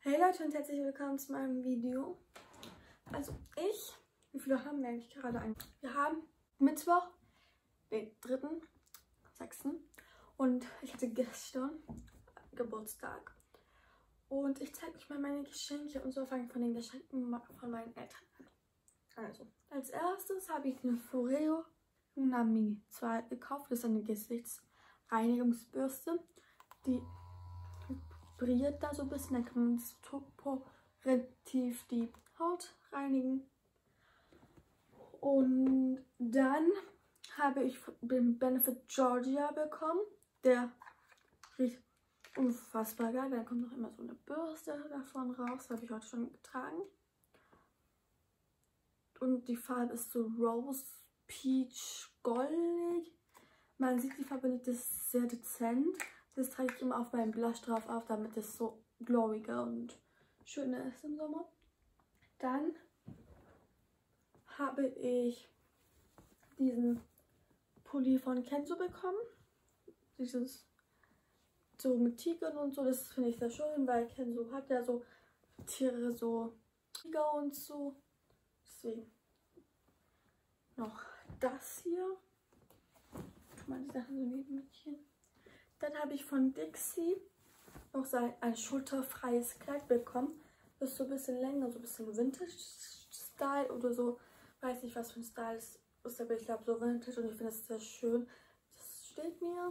Hey Leute und herzlich willkommen zu meinem Video. Also wie viele haben wir eigentlich gerade ein? Wir haben Mittwoch, den 3.6. und ich hatte gestern Geburtstag. Und ich zeige euch mal meine Geschenke und so fange von den Geschenken von meinen Eltern an. Also, als erstes habe ich eine Foreo Unami 2 gekauft. Das ist eine Gesichtsreinigungsbürste, die vibriert da so ein bisschen, dann kann man relativ die Haut reinigen. Und dann habe ich den Benefit Georgia bekommen. Der riecht unfassbar geil. Da kommt noch immer so eine Bürste davon raus. Das habe ich heute schon getragen. Und die Farbe ist so Rose Peach goldig. Man sieht die Farbe nicht, das ist sehr dezent. Das trage ich immer auf meinem Blush drauf auf, damit es so glowiger und schöner ist im Sommer. Dann habe ich diesen Pulli von Kenzo bekommen. Dieses so mit Tigern und so, das finde ich sehr schön, weil Kenzo hat ja so Tiere, so Tiger und so. Deswegen noch das hier. Guck mal, die Sachen so neben mich. Dann habe ich von Dixie noch so ein schulterfreies Kleid bekommen. Das ist so ein bisschen länger, so ein bisschen Vintage-Style oder so. Weiß nicht, was für ein Style es ist, aber ich glaube so Vintage und ich finde es sehr schön. Das steht mir.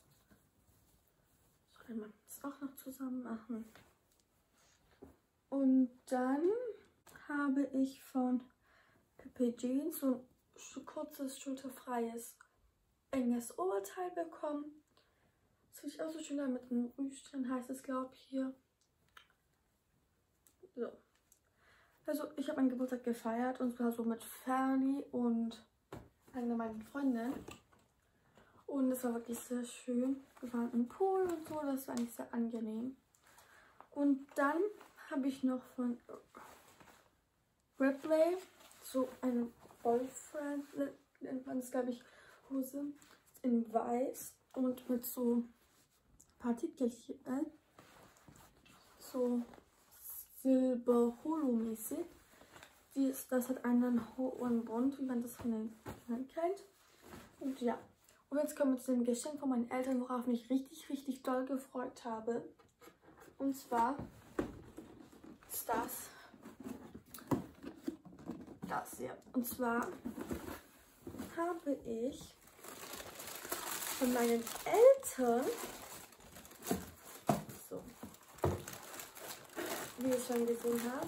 Soll man das auch noch zusammen machen? Und dann habe ich von Pepe Jeans so ein kurzes, schulterfreies, enges Oberteil bekommen. Das finde ich auch so schön, mit einem Rüschen heißt es, glaube ich, hier. So. Also, ich habe meinen Geburtstag gefeiert und zwar so mit Fernie und einer meiner Freundinnen. Und es war wirklich sehr schön. Wir waren im Pool und so, das war eigentlich sehr angenehm. Und dann habe ich noch von Ripley so eine Boyfriend, nennt man es, glaube ich, Hose in weiß und mit so Partikelchen, so Silber-Holo-mäßig. Das hat einen hohen Bund, wie man das von den Kindern kennt. Und ja, und jetzt kommen wir zu dem Geschenk von meinen Eltern, worauf ich mich richtig doll gefreut habe. Und zwar ist das hier. Und zwar habe ich von meinen Eltern, so, wie ihr schon gesehen habt,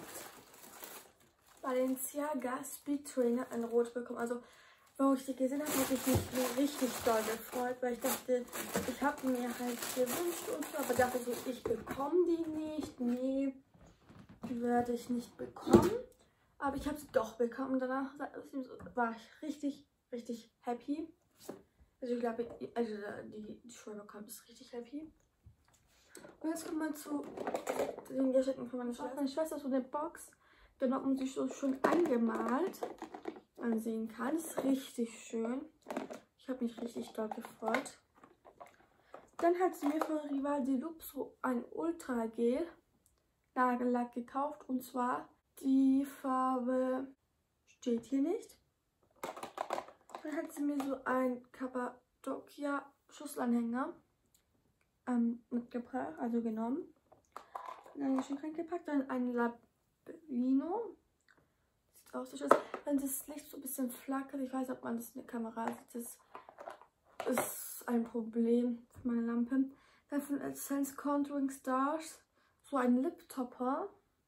Balenciaga Speed Trainer in Rot bekommen. Also, wo ich die gesehen habe, habe ich mich richtig doll gefreut, weil ich dachte, ich habe mir halt gewünscht und so, aber dachte so, ich bekomme die nicht. Nee, die werde ich nicht bekommen. Aber ich habe sie doch bekommen. Danach war ich richtig happy. Also ich glaube, die Schule bekommen ist richtig happy. Und jetzt kommen wir zu den Geschenken von meiner Schwester. Meine Schwester hat so eine Box genommen und sich so schön angemalt ansehen kann. Das ist richtig schön. Ich habe mich richtig doll gefreut. Dann hat sie mir von Rival Deluxe so ein Ultra Gel Nagellack gekauft. Und zwar die Farbe steht hier nicht. Dann hat sie mir so ein Cappadocia Schusselanhänger mitgebracht, also genommen. Dann schön reingepackt. Dann ein Labellino. Sieht aus so schön. Wenn das Licht so ein bisschen flackert, ich weiß nicht, ob man das in der Kamera sieht, das ist ein Problem für meine Lampe. Dann von Essence Contouring Stars so ein Lip-Topper.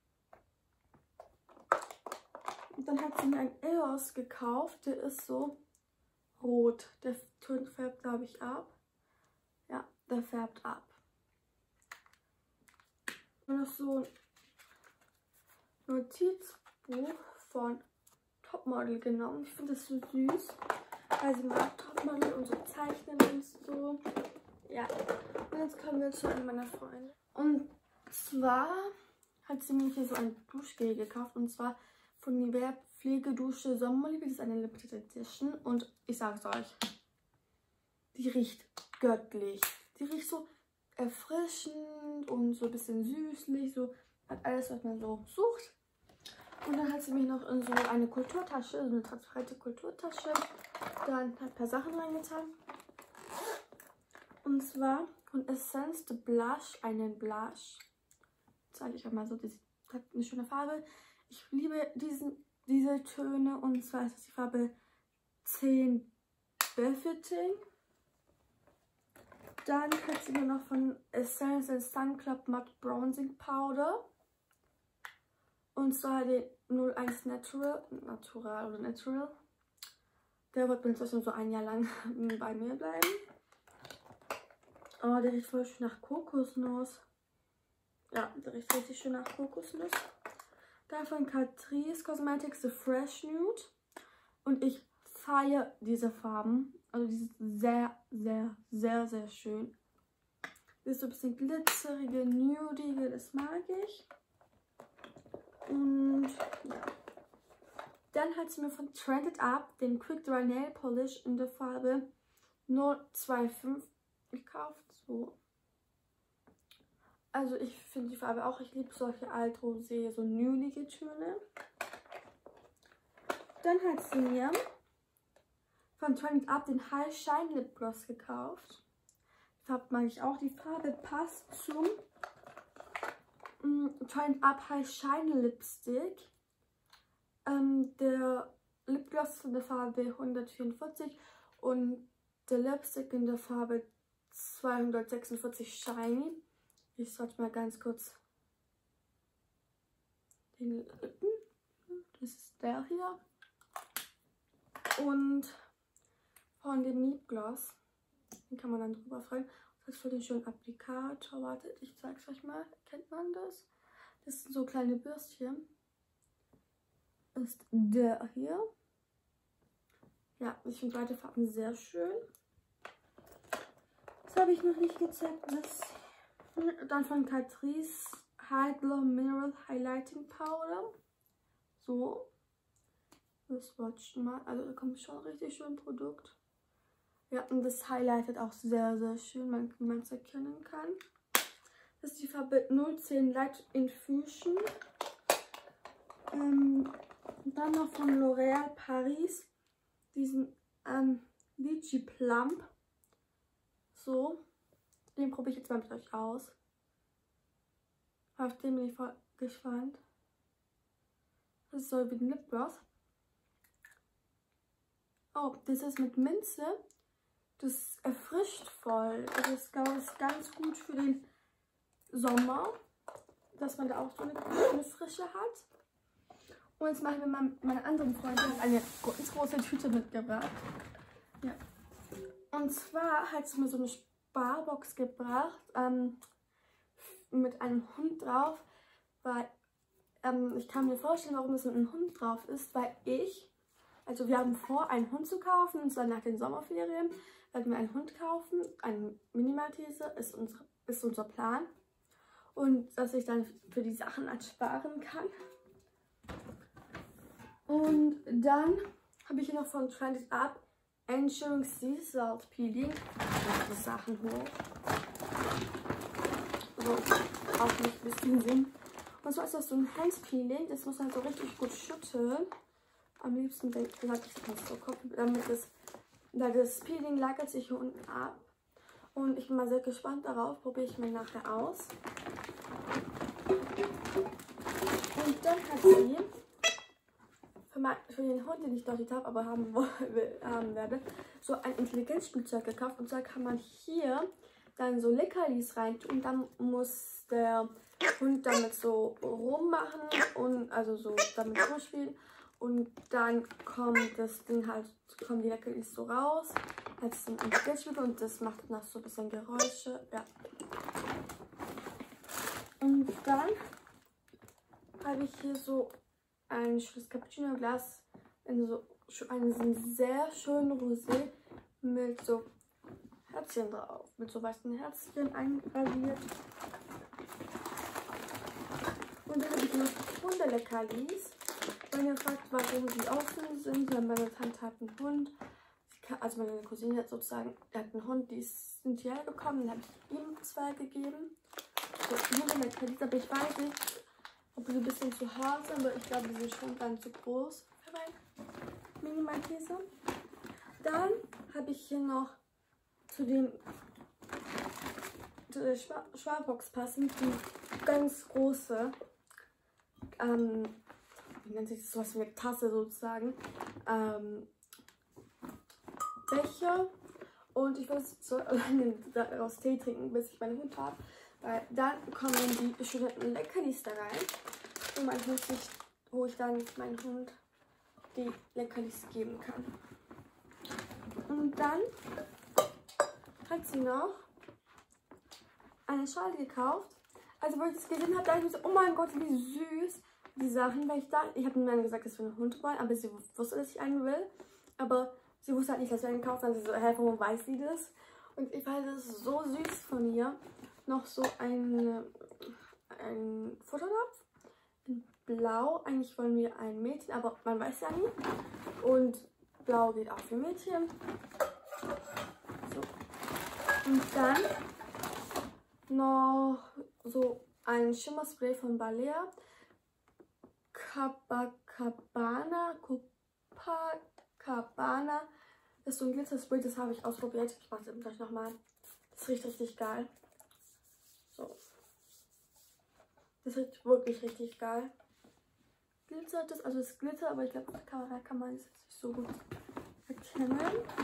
Und dann hat sie mir ein EOS gekauft, der ist so rot. Der färbt, glaube ich, ab. Ja, der färbt ab. Und noch so ein Notizbuch von Topmodel genommen. Ich finde das so süß, weil sie mag Topmodel und so zeichnen und so. Ja, und jetzt kommen wir zu einem meiner Freunde. Und zwar hat sie mir hier so ein Duschgel gekauft und zwar von Nivea Pflegedusche Sommerliebe. Das ist eine Limited Edition und ich sag's euch, die riecht göttlich. Die riecht so erfrischend und so ein bisschen süßlich, so hat alles, was man so sucht. Und dann hat sie mich noch in so eine Kulturtasche, so eine transparente Kulturtasche, dann ein paar Sachen reingetan. Und zwar von Essence the Blush, einen Blush. Zeige ich euch mal so, das hat eine schöne Farbe. Ich liebe diese Töne, und zwar ist das die Farbe 10 Befitting. Dann hat sie mir noch von Essence Sun Club Matte Bronzing Powder. Und zwar den 01 Natural. Der wird inzwischen so ein Jahr lang bei mir bleiben. Oh, der riecht voll schön nach Kokosnuss. Ja, der riecht richtig schön nach Kokosnuss. Dann von Catrice Cosmetics The Fresh Nude. Und ich feiere diese Farben. Also die sind sehr, sehr, sehr, sehr schön. Das ist so ein bisschen glitzerige, nudige, das mag ich. Und ja. Dann hat sie mir von Trended Up den Quick Dry Nail Polish in der Farbe 025 gekauft. So. Also ich finde die Farbe auch, ich liebe solche Alt-Rosé, so nudige Töne. Dann hat sie mir von Trended Up den High Shine Lip Gloss gekauft. Die Farbe mag ich auch. Die Farbe passt zum Trended Up High Shine Lipstick. Der Lipgloss in der Farbe 144 und der Lipstick in der Farbe 246 Shiny. Ich sollte mal ganz kurz den Lippen. Das ist der hier. Und von dem Lipgloss, den kann man dann drüber freuen. Das ist für den schönen Applikator. Wartet, ich zeige es euch mal. Kennt man das? Das sind so kleine Bürstchen. Ist der hier. Ja, ich finde beide Farben sehr schön. Das habe ich noch nicht gezeigt. Dann von Catrice High Glow Mineral Highlighting Powder. So. Das swatchen mal. Also da kommt schon richtig schön Produkt. Ja, und das highlightet auch sehr, sehr schön, wie man es erkennen kann. Das ist die Farbe 010 Light Infusion. Dann noch von L'Oréal Paris diesen Lychee Plump. So, den probiere ich jetzt mal mit euch aus. Auf den bin ich voll gespannt. Das ist so wie ein Lipgloss. Oh, das ist mit Minze. Das erfrischt voll. Das ist, glaube ich, ganz gut für den Sommer, dass man da auch so eine Frische hat. Und jetzt mache ich mir meine anderen Freundin eine ganz große Tüte mitgebracht. Ja. Und zwar hat sie mir so eine Sparbox gebracht mit einem Hund drauf, weil ich kann mir vorstellen, warum das mit einem Hund drauf ist, weil also wir haben vor, einen Hund zu kaufen, und zwar nach den Sommerferien werden wir einen Hund kaufen, einen Mini-Maltese ist unser Plan, und dass ich dann für die Sachen sparen kann. Und dann habe ich hier noch von Trended Up Ensuring Sea Salt Peeling. Ich mache die Sachen hoch. So, auch nicht ein bisschen sehen. Und zwar ist das so ein Handspeeling. Das muss man so richtig gut schütteln. Am liebsten sage ich das so, weil das Peeling lagert sich hier unten ab. Und ich bin mal sehr gespannt darauf. Probiere ich mir nachher aus. Und dann hat sie für den Hund, den ich dort habe, aber haben werde, so ein Intelligenzspielzeug gekauft. Und zwar kann man hier dann so Leckerlis reintun. Und dann muss der Hund damit so rummachen und also so damit rumspielen. Und dann kommt das Ding halt, kommen die Leckerlis so raus als ein Intelligenzspielzeug, und das macht noch so ein bisschen Geräusche. Ja. Und dann habe ich hier so ein schönes Cappuccino-Glas in so einen sehr schönen Rosé mit so Herzchen drauf, mit so weißen Herzchen eingraviert. Und dann habe ich noch Hundeleckerlis. Wenn ihr fragt, warum die offen sind, dann meine Tante hat einen Hund. Also meine Cousine hat sozusagen, der hat einen Hund, die sind hierher gekommen, dann habe ich ihm 2 gegeben. So Hundeleckerlis, aber ich weiß nicht, ob sie ein bisschen zu hart sind, aber ich glaube, sie sind schon ganz zu groß für mein Mini-Malteser. Dann habe ich hier noch zu der Schwabbox passend die ganz große, wie nennt sich das, sowas wie eine Tasse sozusagen, Becher. Und ich muss so alleine daraus Tee trinken, bis ich meinen Hund habe. Weil dann kommen die schönen Leckerlis da rein. Und mein Hund sich, wo ich dann meinem Hund die Leckerlis geben kann. Und dann hat sie noch eine Schale gekauft. Also, wo ich das gesehen habe, dachte ich mir so, oh mein Gott, wie süß die Sachen. Weil ich habe mir gesagt, dass wir einen Hund wollen, aber sie wusste, dass ich einen will. Aber sie wusste halt nicht, dass wir einen kaufen. Dann sie so, hä, warum weiß sie das? Und ich fand das so süß von ihr. Noch so ein Futternapf in Blau. Eigentlich wollen wir ein Mädchen, aber man weiß ja nie. Und Blau geht auch für Mädchen. So. Und dann noch so ein Schimmerspray von Balea. Copacabana. Das ist so ein Glitzerspray, das habe ich ausprobiert. Ich mache es gleich nochmal. Das riecht richtig geil. So. Das riecht wirklich richtig geil. Glitzert das, also es glitzert, aber ich glaube, auf der Kamera kann man es nicht so gut erkennen.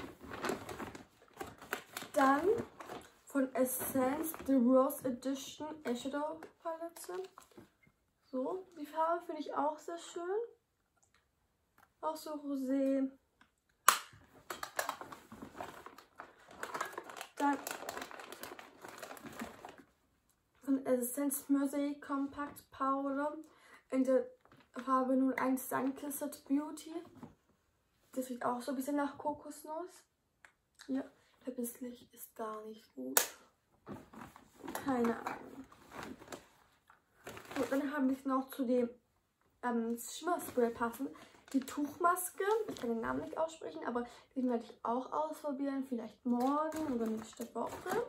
Dann von Essence The Rose Edition Eyeshadow Palette. So, die Farbe finde ich auch sehr schön. Auch so rosé. Dann von Essence Mosaic Compact Powder in der Farbe 01 Sunkissed Beauty. Das riecht auch so ein bisschen nach Kokosnuss. Ja, der Bisslich ist gar nicht gut. Keine Ahnung. So, dann habe ich noch zu dem Schimmerspray passend die Tuchmaske. Ich kann den Namen nicht aussprechen, aber den werde ich auch ausprobieren. Vielleicht morgen oder nächste Woche.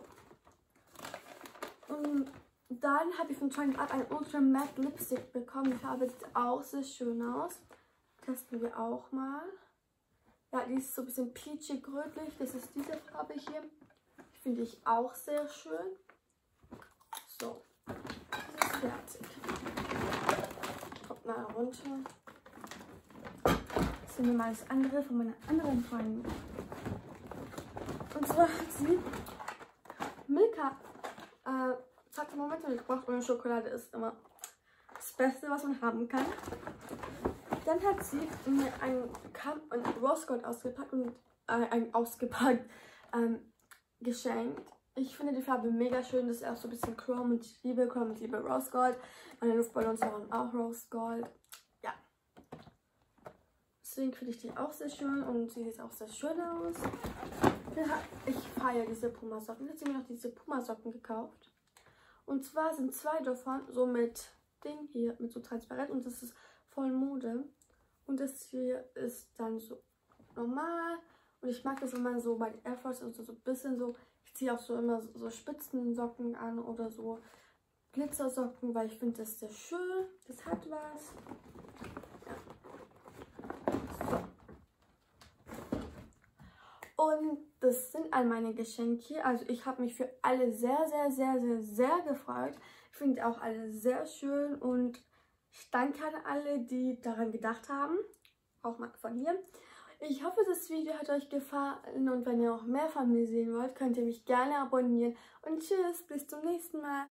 Und dann habe ich von Shine Up ein Ultra Matte Lipstick bekommen. Die Farbe sieht auch sehr schön aus. Testen wir auch mal. Ja, die ist so ein bisschen peachig rötlich. Das ist diese Farbe hier. Die finde ich auch sehr schön. So, das ist fertig. Kommt mal runter. Das sind wir mal das andere von meiner anderen Freundin. Und zwar hat sie Milka Moment mitgebracht, und Schokolade ist immer das Beste, was man haben kann. Dann hat sie mir ein Rose Gold ausgepackt und geschenkt. Ich finde die Farbe mega schön. Das ist auch so ein bisschen Chrome und ich liebe Rose Gold. Meine Luftballons waren auch Rose Gold. Ja. Deswegen finde ich die auch sehr schön und sie sieht auch sehr schön aus. Ich feiere diese Puma-Socken. Jetzt habe ich mir noch diese Puma-Socken gekauft. Und zwar sind zwei davon so mit Ding hier, mit so transparent, und das ist voll Mode. Und das hier ist dann so normal. Und ich mag das, wenn man so bei Air Force und so ein bisschen so, ich ziehe auch so immer so Spitzensocken an oder so Glitzersocken, weil ich finde das sehr schön. Das hat was. Ja. So. Und das sind all meine Geschenke. Also ich habe mich für alle sehr, sehr, sehr, sehr, sehr gefreut. Ich finde auch alle sehr schön und ich danke an alle, die daran gedacht haben. Auch mal von hier. Ich hoffe, das Video hat euch gefallen und wenn ihr auch mehr von mir sehen wollt, könnt ihr mich gerne abonnieren. Und tschüss, bis zum nächsten Mal.